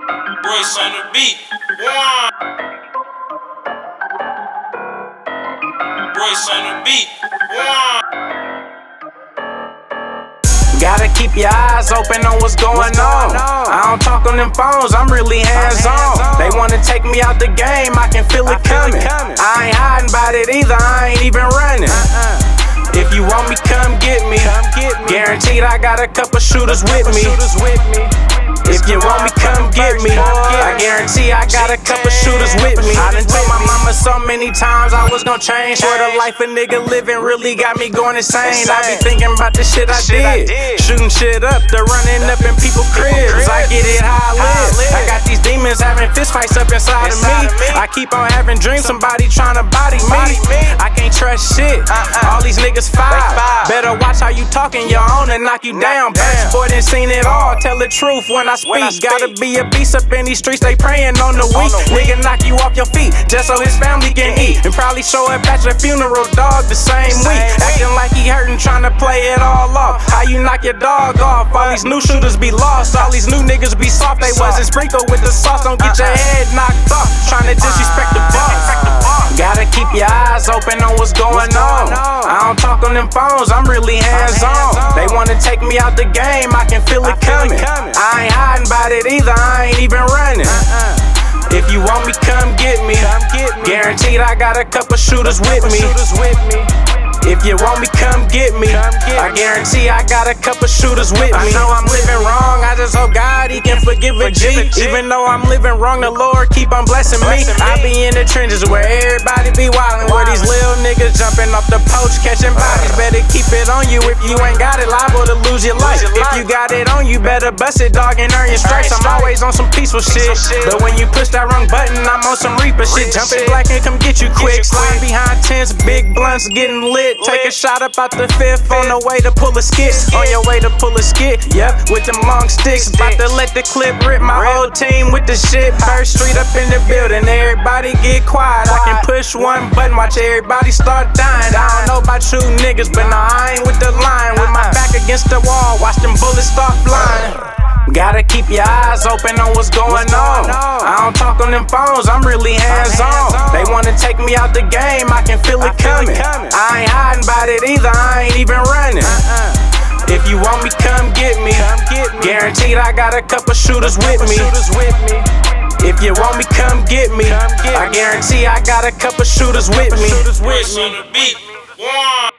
Birch on the beat. Birch on the beat. Gotta keep your eyes open on what's going on. I don't talk on them phones, I'm really hands-on. They wanna take me out the game, I can feel it coming. I ain't hiding about it either, I ain't even running. If you want me, come get me. Guaranteed I got a couple shooters with me. If you want me, come get me. I guarantee I got a couple shooters with me. I done told my mama so many times I was gon' change. For the life a nigga living really got me going insane. I be thinking about the shit I did, shooting shit up, to running up in people's cribs. I get it how I live. I got these demons having fist fights up inside of me. I keep on having dreams, somebody tryna body me. I can't trust shit, all these niggas five. Better watch how you talking, your own and knock you down. Birch boy done seen it all, tell the truth when I speak. Gotta be a beast up in these streets, they praying on the weak. Nigga knock you off your feet just so his family can eat, and probably show up at your funeral, dog, the same week. Acting like he hurtin', tryna play it all off. How you knock your dog off? All these new shooters be lost, all these new niggas be soft. They wasn't sprinkled with the sauce, don't get your head knocked off tryna disrespect the boss. Gotta keep your eyes open on what's going on. I don't talk on them phones, I'm really hands-on. They wanna take me out the game, I can feel it coming. I ain't hiding about it either, I ain't even running. If you want me, come get me. Guaranteed I got a couple shooters with me. If you want me, come get me. I guarantee I got a couple shooters with me. I know I'm living wrong, I just hope God he can forgive a G. Even though I'm living wrong, the Lord keep on blessing me. I be in the trenches where everybody be wildin', where these little niggas jumping off the poach, catching bodies. Better keep it on you. If you ain't got it, liable to lose your life. If you got it on you, better bust it, dog, and earn your stripes. I'm always on some peaceful shit, but when you push that wrong button, I'm on some Reaper shit. Jumping black and come get you quick. Slide behind tents, big blunts getting lit. Take a shot up out the fifth on the way to pull a skit. On your way to pull a skit, yep, with them long sticks. About to let the clip rip my whole team with the shit. Birch Street up in the building, everybody get quiet. I can push one button, watch everybody start dying. I don't know about you niggas, but nah, I ain't with the line. With my back against the wall, watch them bullets start flying. Gotta keep your eyes open on what's going on. I don't talk on them phones, I'm really hands-on. They wanna take me out the game, I can feel it coming. I ain't hiding about it either, I ain't even running. If you want me, come get me. Guaranteed I got a couple shooters with me. If you want me, come get me. I guarantee I got a couple shooters with me. Birch on the beat.